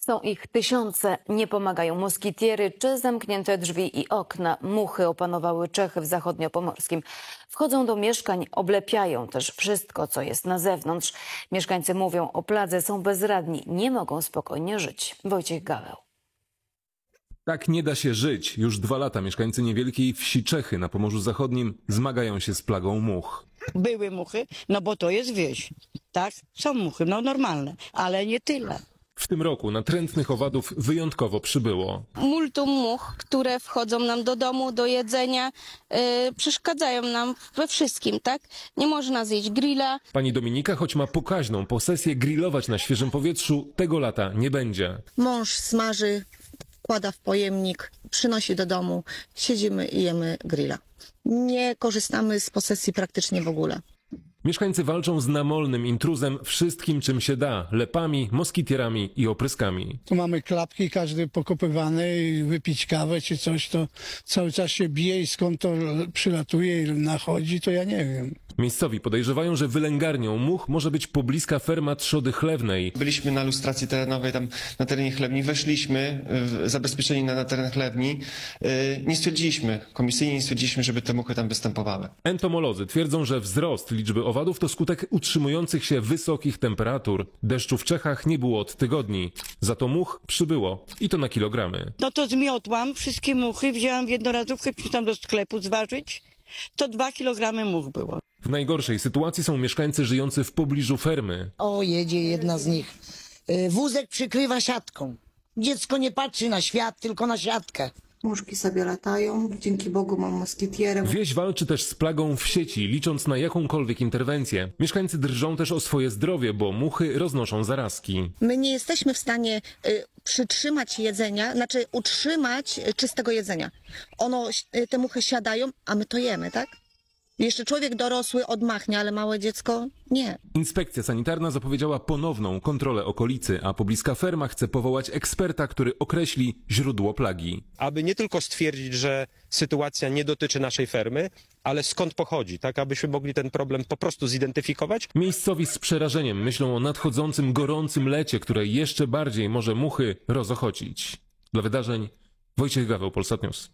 Są ich tysiące, nie pomagają moskitiery czy zamknięte drzwi i okna. Muchy opanowały Czechy w zachodniopomorskim. Wchodzą do mieszkań, oblepiają też wszystko, co jest na zewnątrz. Mieszkańcy mówią o pladze, są bezradni, nie mogą spokojnie żyć. Wojciech Gaweł. Tak nie da się żyć. Już 2 lata mieszkańcy niewielkiej wsi Czechy na Pomorzu Zachodnim zmagają się z plagą much. Były muchy, no bo to jest wieś, tak? Są muchy, no normalne, ale nie tyle. W tym roku natrętnych owadów wyjątkowo przybyło. Multum much, które wchodzą nam do domu, do jedzenia, przeszkadzają nam we wszystkim, tak? Nie można zjeść grilla. Pani Dominika, choć ma pokaźną posesję, grillować na świeżym powietrzu tego lata nie będzie. Mąż smaży, wkłada w pojemnik, przynosi do domu, siedzimy i jemy grilla. Nie korzystamy z posesji praktycznie w ogóle. Mieszkańcy walczą z namolnym intruzem wszystkim, czym się da. Lepami, moskitierami i opryskami. Tu mamy klapki, każdy pokopywany i wypić kawę czy coś, to cały czas się bije i skąd to przylatuje i nachodzi, to ja nie wiem. Miejscowi podejrzewają, że wylęgarnią much może być pobliska ferma trzody chlewnej. Byliśmy na lustracji terenowej tam na terenie chlewni, weszliśmy zabezpieczeni na teren chlewni. Nie stwierdziliśmy, komisyjnie nie stwierdziliśmy, żeby te muchy tam występowały. Entomolodzy twierdzą, że wzrost liczby owadów to skutek utrzymujących się wysokich temperatur. Deszczu w Czechach nie było od tygodni. Za to much przybyło i to na kilogramy. No to zmiotłam wszystkie muchy, wzięłam w jednorazówkę, tam do sklepu zważyć, to 2 kg much było. W najgorszej sytuacji są mieszkańcy żyjący w pobliżu fermy. O, jedzie jedna z nich. Wózek przykrywa siatką. Dziecko nie patrzy na świat, tylko na siatkę. Muszki sobie latają, dzięki Bogu mam moskitierę. Wieś walczy też z plagą w sieci, licząc na jakąkolwiek interwencję. Mieszkańcy drżą też o swoje zdrowie, bo muchy roznoszą zarazki. My nie jesteśmy w stanie przytrzymać jedzenia, znaczy utrzymać czystego jedzenia. Te muchy siadają, a my to jemy, tak? Jeszcze człowiek dorosły odmachnie, ale małe dziecko nie. Inspekcja sanitarna zapowiedziała ponowną kontrolę okolicy, a pobliska ferma chce powołać eksperta, który określi źródło plagi. Aby nie tylko stwierdzić, że sytuacja nie dotyczy naszej fermy, ale skąd pochodzi, tak abyśmy mogli ten problem po prostu zidentyfikować. Miejscowi z przerażeniem myślą o nadchodzącym gorącym lecie, które jeszcze bardziej może muchy rozochocić. Dla wydarzeń Wojciech Gaweł, Polsat News.